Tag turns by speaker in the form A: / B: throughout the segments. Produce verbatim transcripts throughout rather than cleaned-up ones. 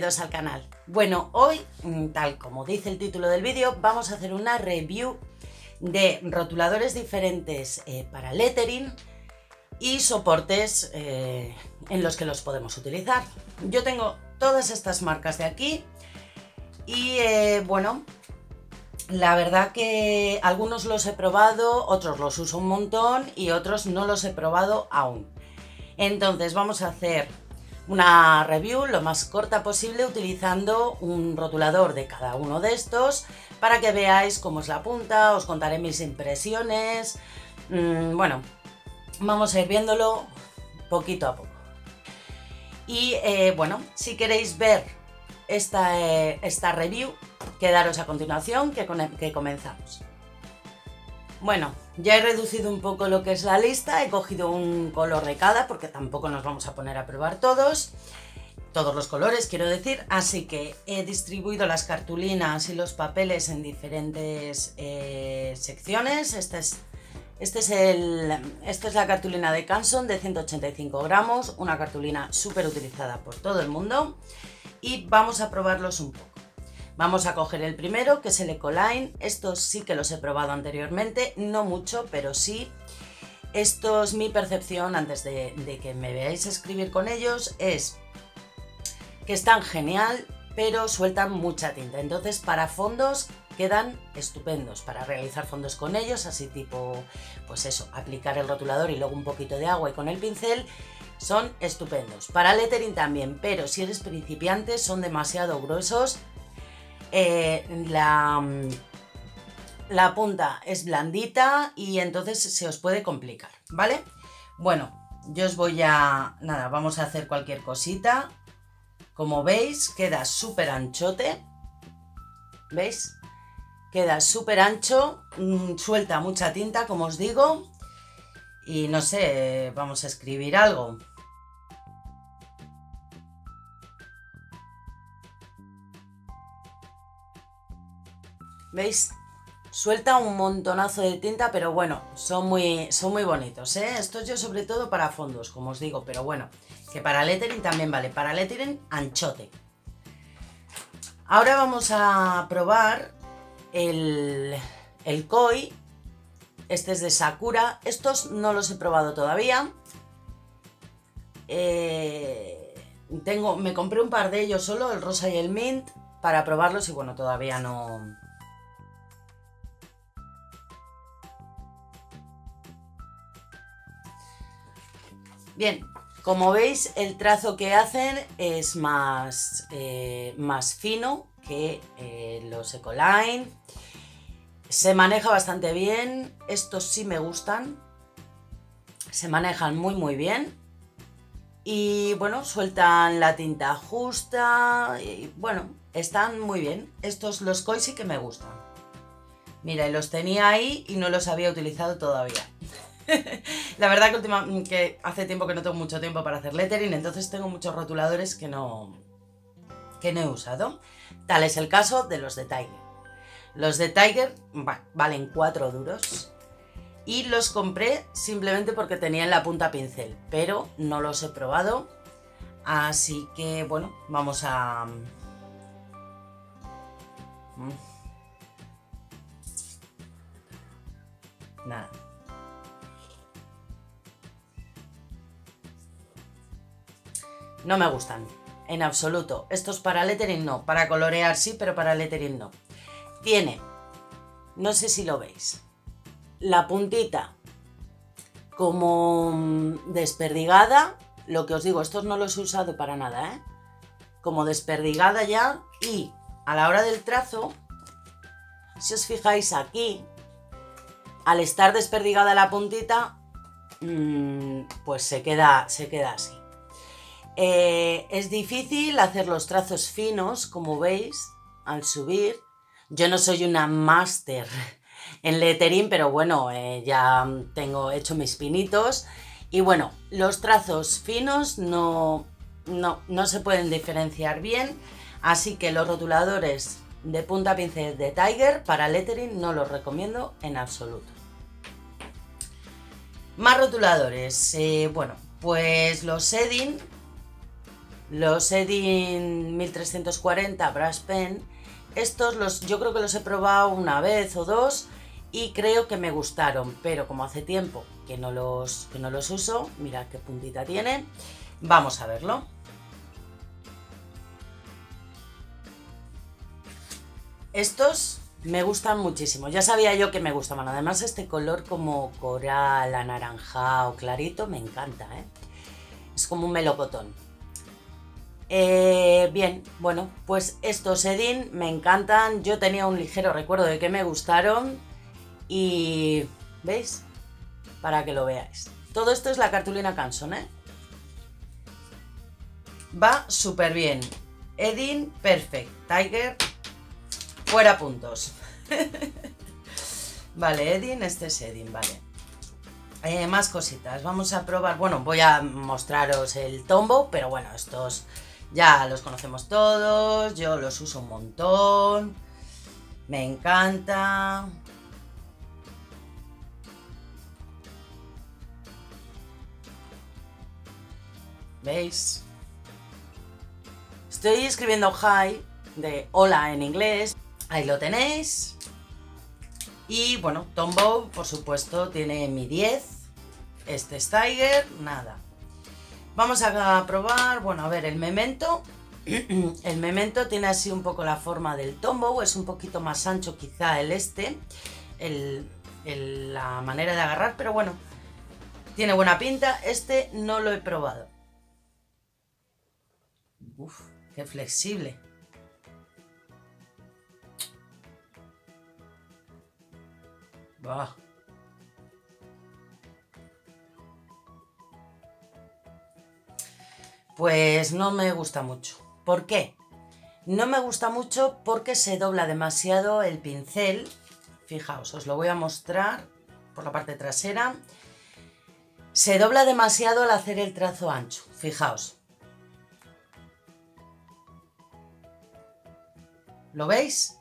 A: bienvenidos al canal. Bueno, hoy, tal como dice el título del vídeo, vamos a hacer una review de rotuladores diferentes eh, para lettering y soportes eh, en los que los podemos utilizar. Yo tengo todas estas marcas de aquí y eh, bueno, la verdad que algunos los he probado, otros los uso un montón y otros no los he probado aún. Entonces vamos a hacer una review lo más corta posible utilizando un rotulador de cada uno de estos para que veáis cómo es la punta, os contaré mis impresiones. Mmm, bueno, vamos a ir viéndolo poquito a poco. Y eh, bueno, si queréis ver esta, eh, esta review, quedaros a continuación que, con, que comenzamos. Bueno, ya he reducido un poco lo que es la lista, he cogido un color de cada porque tampoco nos vamos a poner a probar todos, todos los colores quiero decir, así que he distribuido las cartulinas y los papeles en diferentes eh, secciones. Este es, este es el, esta es la cartulina de Canson de ciento ochenta y cinco gramos, una cartulina súper utilizada por todo el mundo y vamos a probarlos un poco. Vamos a coger el primero, que es el Ecoline. Estos sí que los he probado anteriormente, no mucho, pero sí. Estos, mi percepción, antes de, de que me veáis escribir con ellos, es que están genial, pero sueltan mucha tinta. Entonces, para fondos quedan estupendos, para realizar fondos con ellos, así tipo, pues eso, aplicar el rotulador y luego un poquito de agua y con el pincel, son estupendos. Para lettering también, pero si eres principiante son demasiado gruesos. Eh, la, la punta es blandita y entonces se os puede complicar, ¿vale? Bueno, yo os voy a... nada, vamos a hacer cualquier cosita. Como veis, queda súper anchote. ¿Veis? Queda súper ancho, mmm, suelta mucha tinta, como os digo. Y no sé, vamos a escribir algo. ¿Veis? Suelta un montonazo de tinta, pero bueno, son muy, son muy bonitos, ¿eh? Estos yo sobre todo para fondos, como os digo, pero bueno, que para lettering también vale, para lettering anchote. Ahora vamos a probar el, el Koi, este es de Sakura, estos no los he probado todavía. Eh, tengo, me compré un par de ellos solo, el rosa y el mint, para probarlos y bueno, todavía no... Bien, como veis el trazo que hacen es más, eh, más fino que eh, los Ecoline. Se maneja bastante bien, estos sí me gustan, se manejan muy muy bien. Y bueno, sueltan la tinta justa y bueno, están muy bien. Estos, los Koi, sí que me gustan. Mira, los tenía ahí y no los había utilizado todavía. La verdad que, última, que hace tiempo que no tengo mucho tiempo para hacer lettering, entonces tengo muchos rotuladores que no, que no he usado. Tal es el caso de los de Tiger. Los de Tiger bah, valen cuatro duros y los compré simplemente porque tenían la punta pincel, pero no los he probado, así que bueno, vamos a... Nada. No me gustan, en absoluto. Estos para lettering no, para colorear sí, pero para lettering no. Tiene, no sé si lo veis, la puntita como desperdigada, lo que os digo, estos no los he usado para nada, ¿eh? Como desperdigada ya, y a la hora del trazo, si os fijáis aquí, al estar desperdigada la puntita, mmm, pues se queda, se queda así. Eh, es difícil hacer los trazos finos, como veis, al subir. Yo no soy una máster en lettering, pero bueno, eh, ya tengo hecho mis pinitos. Y bueno, los trazos finos no, no, no se pueden diferenciar bien, así que los rotuladores de punta pincel de Tiger para lettering no los recomiendo en absoluto. Más rotuladores, eh, bueno, pues los Edding los Edding mil trescientos cuarenta Brush Pen. Estos los, yo creo que los he probado una vez o dos y creo que me gustaron, pero como hace tiempo que no los, que no los uso, mirad qué puntita tiene, vamos a verlo. Estos me gustan muchísimo, ya sabía yo que me gustaban, además este color como coral, anaranjado, clarito, me encanta, ¿eh? Es como un melocotón. Eh, bien, bueno, pues estos Edding me encantan, yo tenía un ligero recuerdo de que me gustaron y... ¿veis? Para que lo veáis. Todo esto es la cartulina Canson, ¿eh? Va súper bien. Edding Perfect Tiger, fuera puntos. Vale, Edding, este es Edding, vale. Eh, más cositas, vamos a probar, bueno, voy a mostraros el Tombow, pero bueno, estos ya los conocemos todos, yo los uso un montón, me encanta. ¿Veis? Estoy escribiendo hi de hola en inglés, ahí lo tenéis. Y bueno, Tombow, por supuesto, tiene mi diez. Este es Tiger, nada. Vamos a probar, bueno, a ver, el Memento. El Memento tiene así un poco la forma del Tombow, es un poquito más ancho quizá el este, el, el, la manera de agarrar, pero bueno, tiene buena pinta. Este no lo he probado. Uf, qué flexible. Bah. Pues no me gusta mucho. ¿Por qué? No me gusta mucho porque se dobla demasiado el pincel. Fijaos, os lo voy a mostrar por la parte trasera. Se dobla demasiado al hacer el trazo ancho. Fijaos. ¿Lo veis?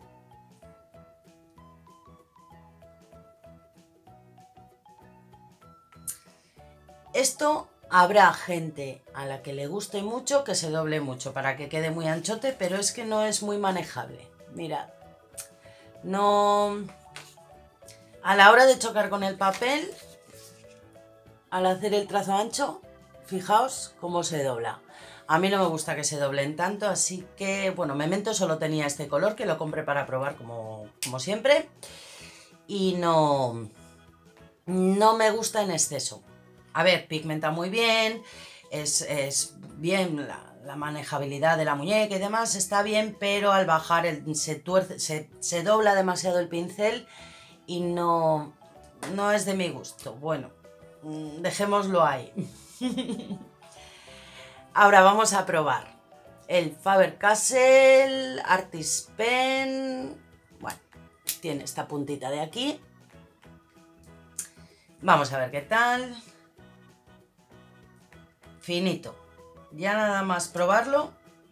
A: Esto habrá gente a la que le guste mucho que se doble mucho para que quede muy anchote, pero es que no es muy manejable. Mirad, no... A la hora de chocar con el papel, al hacer el trazo ancho, fijaos cómo se dobla. A mí no me gusta que se doblen tanto, así que, bueno, Memento solo tenía este color, que lo compré para probar como, como siempre. Y no, no me gusta en exceso. A ver, pigmenta muy bien, es, es bien la, la manejabilidad de la muñeca y demás, está bien, pero al bajar el, se, tuerce, se, se dobla demasiado el pincel y no, no es de mi gusto. Bueno, dejémoslo ahí. Ahora vamos a probar el Faber-Castell Artist Pen. Bueno, tiene esta puntita de aquí. Vamos a ver qué tal. Finito. Ya nada más probarlo.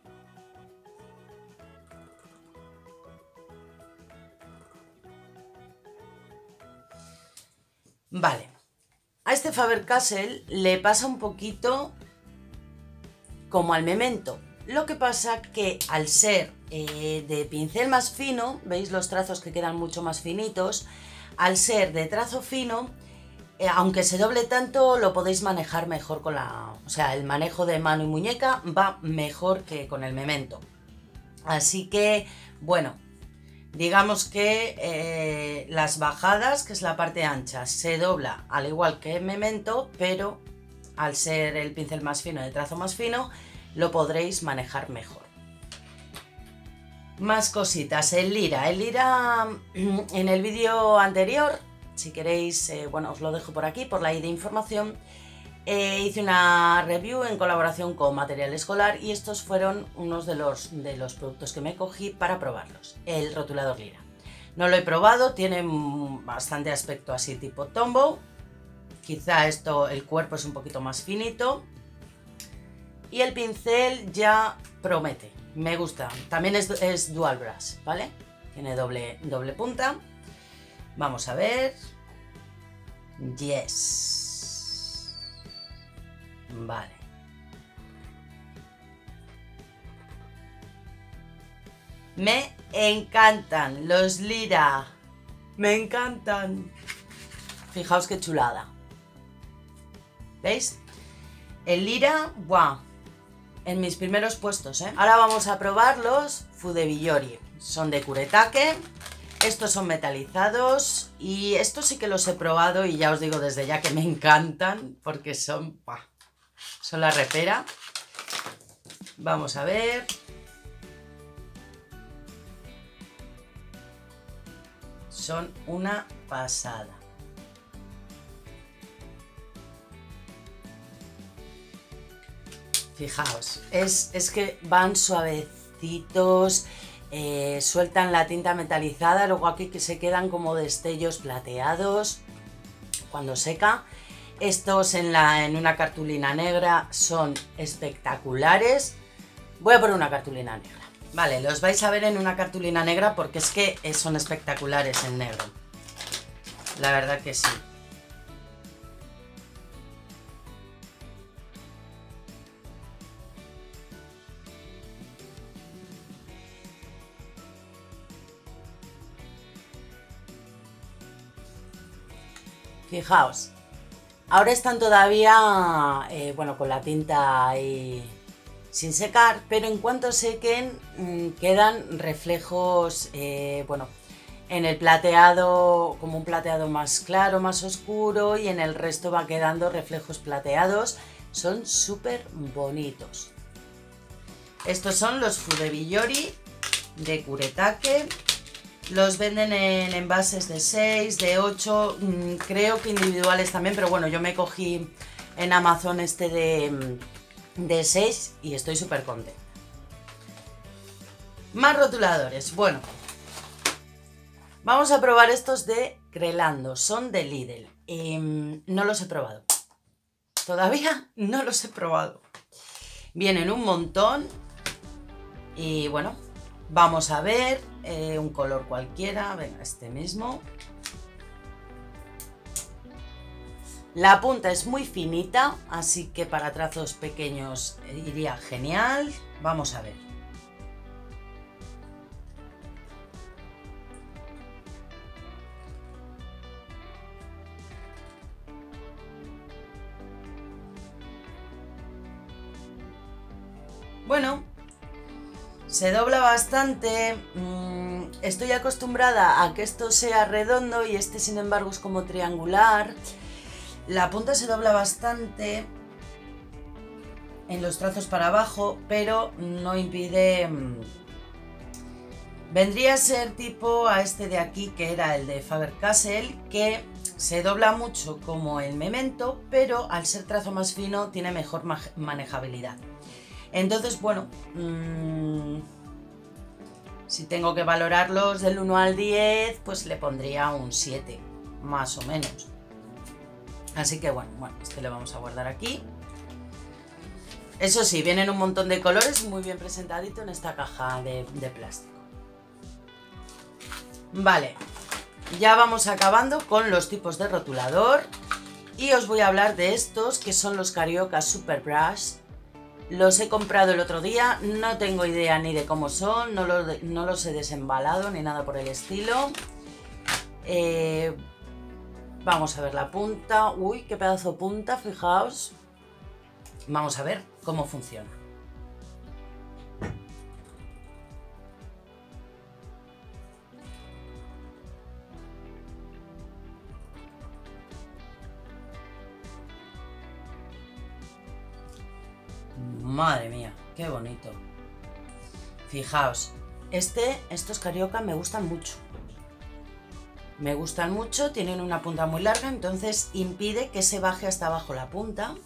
A: Vale. A este Faber-Castell le pasa un poquito como al Memento. Lo que pasa que al ser eh, de pincel más fino, veis los trazos que quedan mucho más finitos, al ser de trazo fino, eh, aunque se doble tanto, lo podéis manejar mejor con la... O sea, el manejo de mano y muñeca va mejor que con el Memento. Así que, bueno, digamos que eh, las bajadas, que es la parte ancha, se dobla al igual que el Memento, pero al ser el pincel más fino, de trazo más fino, lo podréis manejar mejor. Más cositas, el Lira. El Lira, en el vídeo anterior, si queréis, eh, bueno, os lo dejo por aquí, por la I de información, eh, hice una review en colaboración con Material Escolar y estos fueron unos de los, de los productos que me cogí para probarlos. El rotulador Lira. No lo he probado, tiene bastante aspecto así tipo Tombow. Quizá esto, el cuerpo es un poquito más finito. Y el pincel ya promete, me gusta. También es, es dual brush, ¿vale? Tiene doble, doble punta. Vamos a ver. Yes. Vale. Me encantan los Lira. Me encantan. Fijaos qué chulada. ¿Veis? El Lira, ¡buah! En mis primeros puestos, ¿eh? Ahora vamos a probar los Fudebillori. Son de Kuretake. Estos son metalizados. Y estos sí que los he probado y ya os digo desde ya que me encantan. Porque son... ¡buah! Son la repera. Vamos a ver. Son una pasada. Fijaos, es, es que van suavecitos, eh, sueltan la tinta metalizada, luego aquí que se quedan como destellos plateados cuando seca. Estos en, la, en una cartulina negra son espectaculares. Voy a poner una cartulina negra. Vale, los vais a ver en una cartulina negra porque es que son espectaculares en negro. La verdad que sí. Fijaos, ahora están todavía, eh, bueno, con la tinta ahí sin secar, pero en cuanto sequen mmm, quedan reflejos, eh, bueno, en el plateado, como un plateado más claro, más oscuro, y en el resto va quedando reflejos plateados. Son súper bonitos. Estos son los Fudebillori de Kuretake. Los venden en envases de seis, de ocho, mmm, creo que individuales también, pero bueno, yo me cogí en Amazon este de, de seis y estoy súper contenta. Más rotuladores. Bueno, vamos a probar estos de Crelando, son de Lidl. Eh, no los he probado. Todavía no los he probado. Vienen un montón y bueno, vamos a ver eh, un color cualquiera. Venga, este mismo. La punta es muy finita, así que para trazos pequeños iría genial. Vamos a ver. Bueno, se dobla bastante. Mm, estoy acostumbrada a que esto sea redondo y este sin embargo es como triangular. La punta se dobla bastante en los trazos para abajo, pero no impide... Mm, vendría a ser tipo a este de aquí, que era el de Faber-Castell, que se dobla mucho como el Memento, pero al ser trazo más fino tiene mejor manejabilidad. Entonces, bueno, mmm, si tengo que valorarlos del uno al diez, pues le pondría un siete, más o menos. Así que bueno, bueno, este le vamos a guardar aquí. Eso sí, vienen un montón de colores muy bien presentadito en esta caja de, de plástico. Vale, ya vamos acabando con los tipos de rotulador. Y os voy a hablar de estos, que son los Carioca Super Brush. Los he comprado el otro día, no tengo idea ni de cómo son, no los, no los he desembalado ni nada por el estilo. Eh, vamos a ver la punta. Uy, qué pedazo de punta, fijaos. Vamos a ver cómo funciona. Madre mía, qué bonito. Fijaos, este, estos Carioca me gustan mucho. Me gustan mucho, tienen una punta muy larga, entonces impide que se baje hasta abajo la punta.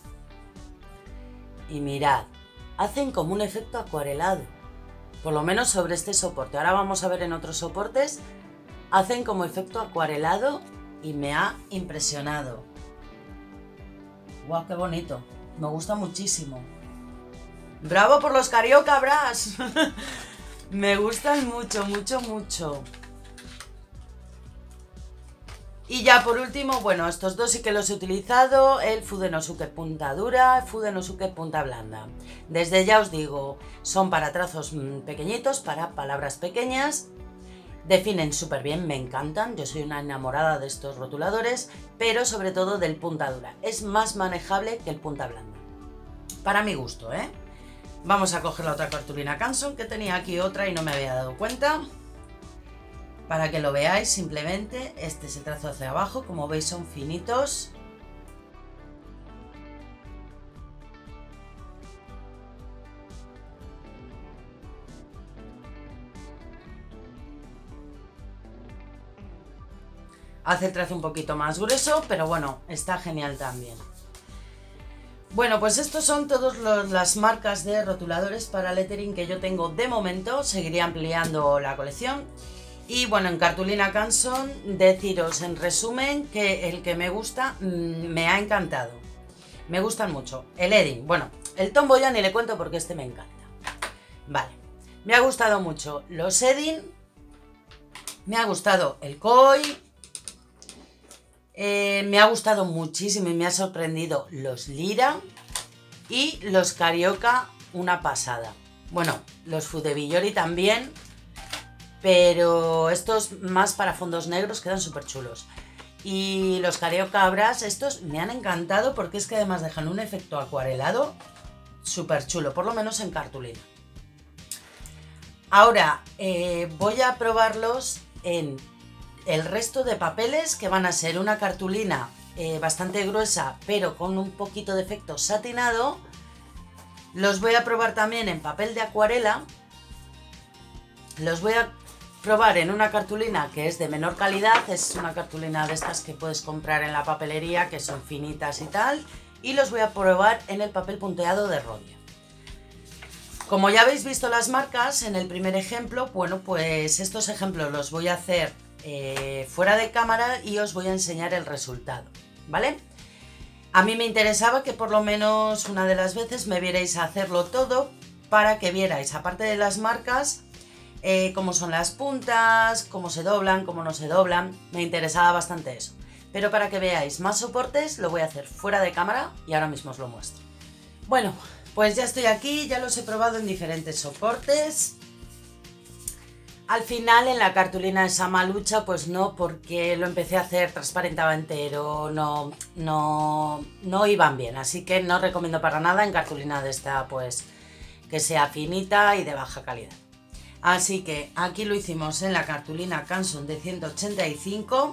A: Y mirad, hacen como un efecto acuarelado, por lo menos sobre este soporte. Ahora vamos a ver en otros soportes, hacen como efecto acuarelado y me ha impresionado. ¡Guau, qué bonito! Me gusta muchísimo. ¡Bravo por los Carioca Brush! Me gustan mucho, mucho, mucho. Y ya por último, bueno, estos dos sí que los he utilizado, el Fudenosuke punta dura, Fudenosuke punta blanda. Desde ya os digo, son para trazos pequeñitos, para palabras pequeñas, definen súper bien, me encantan, yo soy una enamorada de estos rotuladores, pero sobre todo del punta dura, es más manejable que el punta blanda, para mi gusto, ¿eh? Vamos a coger la otra cartulina Canson, que tenía aquí otra y no me había dado cuenta. Para que lo veáis simplemente, este es el trazo hacia abajo, como veis son finitos. Hace el trazo un poquito más grueso, pero bueno, está genial también. Bueno, pues estos son todas las marcas de rotuladores para lettering que yo tengo de momento. Seguiré ampliando la colección. Y bueno, en cartulina Canson, deciros en resumen que el que me gusta, mmm, me ha encantado. Me gustan mucho. El Edding, bueno, el Tombow ya ni le cuento porque este me encanta. Vale, me ha gustado mucho los Edding, me ha gustado el Koi, eh, me ha gustado muchísimo y me ha sorprendido los Lira y los Carioca, una pasada. Bueno, los Fudebillori también. Pero estos más para fondos negros quedan súper chulos. Y los Carioca Brass, estos me han encantado porque es que además dejan un efecto acuarelado súper chulo, por lo menos en cartulina. Ahora eh, voy a probarlos en el resto de papeles, que van a ser una cartulina eh, bastante gruesa pero con un poquito de efecto satinado. Los voy a probar también en papel de acuarela. Los voy a probar en una cartulina que es de menor calidad, es una cartulina de estas que puedes comprar en la papelería, que son finitas y tal, y los voy a probar en el papel punteado de Rhodia. Como ya habéis visto las marcas en el primer ejemplo, bueno, pues estos ejemplos los voy a hacer eh, fuera de cámara y os voy a enseñar el resultado, ¿vale? A mí me interesaba que por lo menos una de las veces me vierais a hacerlo todo, para que vierais, aparte de las marcas, Eh, cómo son las puntas, cómo se doblan, cómo no se doblan. Me interesaba bastante eso. Pero para que veáis más soportes lo voy a hacer fuera de cámara y ahora mismo os lo muestro. Bueno, pues ya estoy aquí, ya los he probado en diferentes soportes. Al final en la cartulina esa malucha pues no, porque lo empecé a hacer, transparentaba entero, no, no, no iban bien. Así que no recomiendo para nada en cartulina de esta pues que sea finita y de baja calidad. Así que aquí lo hicimos en la cartulina Canson de ciento ochenta y cinco.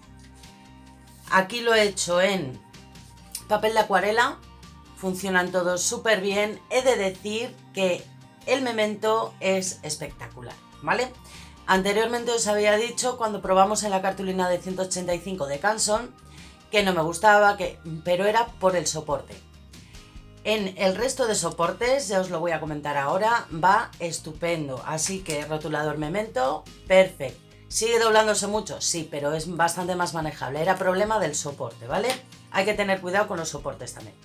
A: Aquí lo he hecho en papel de acuarela. Funcionan todos súper bien. He de decir que el memento es espectacular, ¿vale? Anteriormente os había dicho cuando probamos en la cartulina de ciento ochenta y cinco de Canson que no me gustaba, que, pero era por el soporte. En el resto de soportes, ya os lo voy a comentar ahora, va estupendo. Así que rotulador memento, perfecto. ¿Sigue doblándose mucho? Sí, pero es bastante más manejable. Era problema del soporte, ¿vale? Hay que tener cuidado con los soportes también.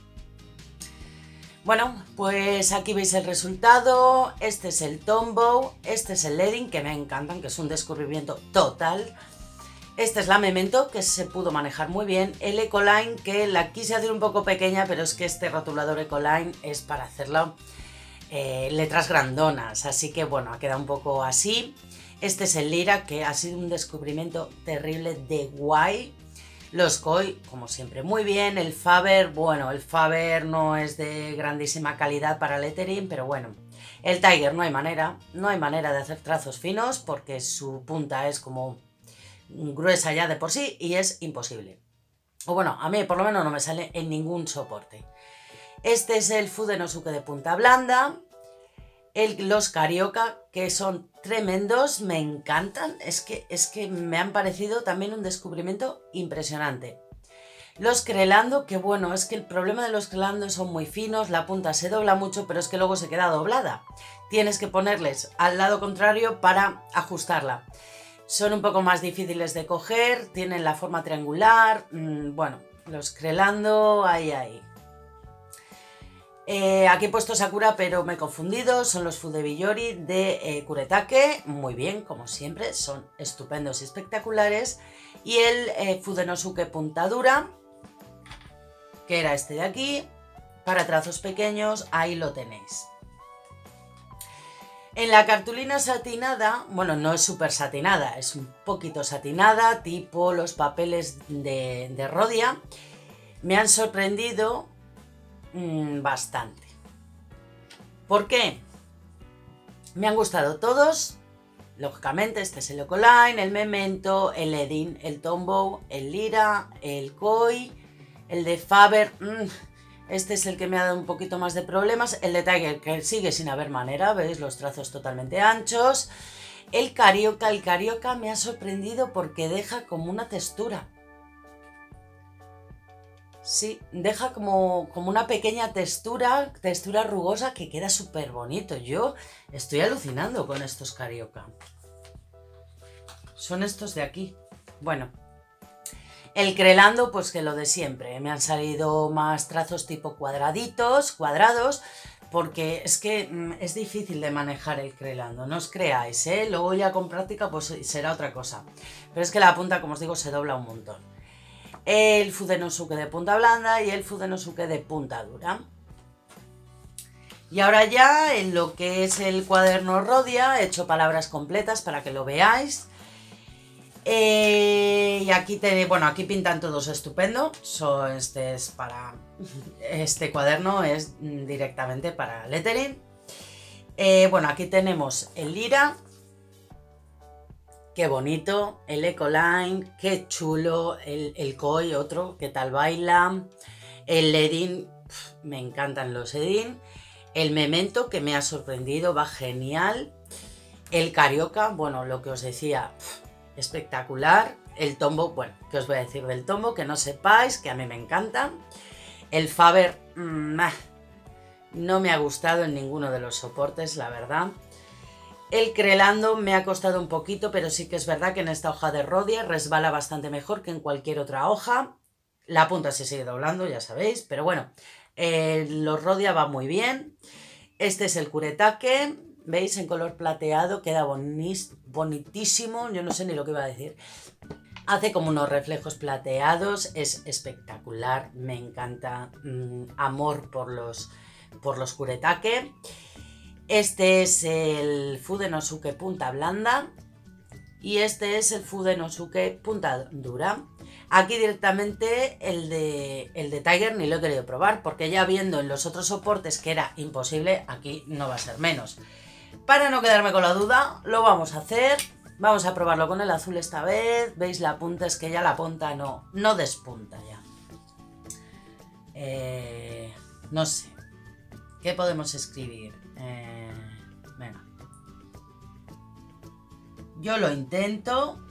A: Bueno, pues aquí veis el resultado. Este es el Tombow, este es el Edding, que me encantan, que es un descubrimiento total. Esta es la Memento, que se pudo manejar muy bien. El Ecoline, que la quise hacer un poco pequeña, pero es que este rotulador Ecoline es para hacerlo eh, letras grandonas. Así que bueno, ha quedado un poco así. Este es el Lira, que ha sido un descubrimiento terrible de guay. Los Koi, como siempre, muy bien. El Faber, bueno, el Faber no es de grandísima calidad para lettering, pero bueno. El Tiger no hay manera, no hay manera de hacer trazos finos porque su punta es como gruesa ya de por sí y es imposible. O bueno, a mí por lo menos no me sale en ningún soporte. Este es el Fudenosuke de punta blanda. El, los Carioca, que son tremendos, me encantan. Es que, es que me han parecido también un descubrimiento impresionante. Los Crelando, que bueno, es que el problema de los Crelando son muy finos, la punta se dobla mucho, pero es que luego se queda doblada. Tienes que ponerles al lado contrario para ajustarla. Son un poco más difíciles de coger, tienen la forma triangular, mmm, bueno, los Crelando, ahí, ahí. Eh, aquí he puesto Sakura, pero me he confundido. Son los Fudebiyori de eh, Kuretake. Muy bien, como siempre, son estupendos y espectaculares. Y el eh, Fudenosuke Puntadura, que era este de aquí, para trazos pequeños, ahí lo tenéis. En la cartulina satinada, bueno, no es súper satinada, es un poquito satinada, tipo los papeles de, de Rhodia. Me han sorprendido mmm, bastante. ¿Por qué? Me han gustado todos. Lógicamente, este es el Ocoline, el Memento, el Edin, el Tombow, el Lira, el Koi, el de Faber. Mmm, Este es el que me ha dado un poquito más de problemas. El de Tiger, que sigue sin haber manera, ¿veis? Los trazos totalmente anchos. El Carioca, el Carioca me ha sorprendido porque deja como una textura. Sí, deja como, como una pequeña textura, textura rugosa que queda súper bonito. Yo estoy alucinando con estos Carioca. Son estos de aquí. Bueno. El Crelando, pues que lo de siempre, me han salido más trazos tipo cuadraditos, cuadrados, porque es que mm, es difícil de manejar el Crelando, no os creáis, ¿eh? Luego ya con práctica pues será otra cosa, pero es que la punta, como os digo, se dobla un montón. El Fudenosuke de punta blanda y el Fudenosuke de punta dura. Y ahora ya en lo que es el cuaderno Rhodia, he hecho palabras completas para que lo veáis. Eh, y aquí tenéis, bueno, aquí pintan todos estupendo. So, este es para este cuaderno es directamente para lettering. Eh, bueno, aquí tenemos el Lira, qué bonito, el Ecoline, qué chulo, el, el Koi, otro, qué tal baila, el Edin, me encantan los Edin, el Memento, que me ha sorprendido, va genial, el Carioca, bueno, lo que os decía, espectacular. El Tombow, bueno, ¿qué os voy a decir del Tombow? Que no sepáis, que a mí me encanta. El Faber, mmm, no me ha gustado en ninguno de los soportes, la verdad. El Crelando me ha costado un poquito, pero sí que es verdad que en esta hoja de Rhodia resbala bastante mejor que en cualquier otra hoja. La punta se sigue doblando, ya sabéis, pero bueno, eh, los Rhodia va muy bien. Este es el Kuretake. ¿Veis? En color plateado, queda bonis, bonitísimo, yo no sé ni lo que iba a decir. Hace como unos reflejos plateados, es espectacular, me encanta, mmm, amor por los, por los Kuretake. Este es el Fudenosuke punta blanda y este es el Fudenosuke punta dura. Aquí directamente el de, el de Tiger ni lo he querido probar, porque ya viendo en los otros soportes que era imposible, aquí no va a ser menos. Para no quedarme con la duda, lo vamos a hacer. Vamos a probarlo con el azul esta vez. ¿Veis? La punta es que ya la punta no, no despunta ya. Eh, no sé. ¿Qué podemos escribir? Eh, venga. Yo lo intento.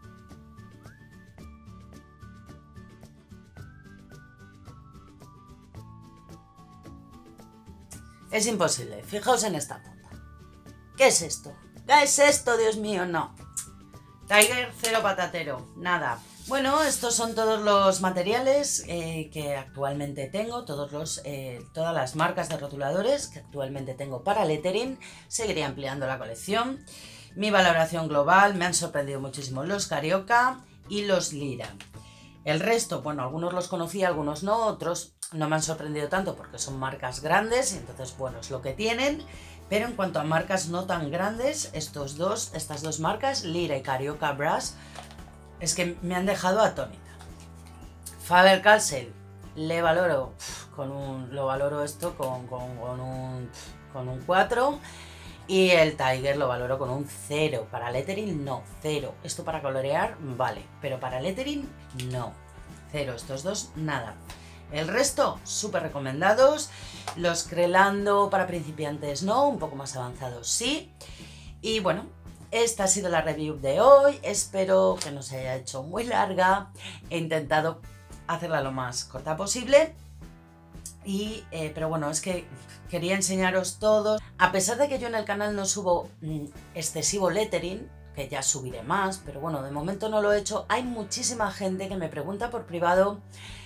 A: Es imposible. Fijaos en esta punta. ¿Qué es esto? ¿Qué es esto, Dios mío? No. Tiger, cero patatero, nada. Bueno, estos son todos los materiales eh, que actualmente tengo, todos los, eh, todas las marcas de rotuladores que actualmente tengo para lettering. Seguiré ampliando la colección. Mi valoración global, me han sorprendido muchísimo los Carioca y los Lira. El resto, bueno, algunos los conocí, algunos no, otros no me han sorprendido tanto porque son marcas grandes y entonces, bueno, es lo que tienen. Pero en cuanto a marcas no tan grandes, estos dos, estas dos marcas, Lira y Carioca Brass, es que me han dejado atónita. Faber-Castell, le valoro con un, lo valoro esto con, con, con, un, con un cuatro. Y el Tiger lo valoro con un cero. Para lettering, no, cero. Esto para colorear, vale, pero para lettering, no. Cero, estos dos, nada. El resto, súper recomendados. Los Crelando para principiantes no, un poco más avanzados sí. Y bueno, esta ha sido la review de hoy. Espero que no se haya hecho muy larga. He intentado hacerla lo más corta posible. Y, eh, pero bueno, es que quería enseñaros todos. A pesar de que yo en el canal no subo mmm, excesivo lettering, que ya subiré más, pero bueno, de momento no lo he hecho. Hay muchísima gente que me pregunta por privado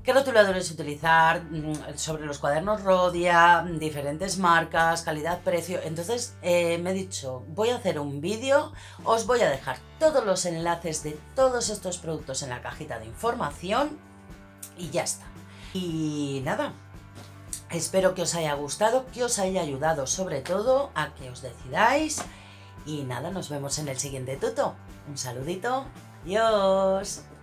A: qué rotuladores utilizar, sobre los cuadernos Rhodia, diferentes marcas, calidad-precio. Entonces eh, me he dicho, voy a hacer un vídeo, os voy a dejar todos los enlaces de todos estos productos en la cajita de información y ya está. Y nada, espero que os haya gustado, que os haya ayudado sobre todo a que os decidáis. Y nada, nos vemos en el siguiente tuto. Un saludito, adiós.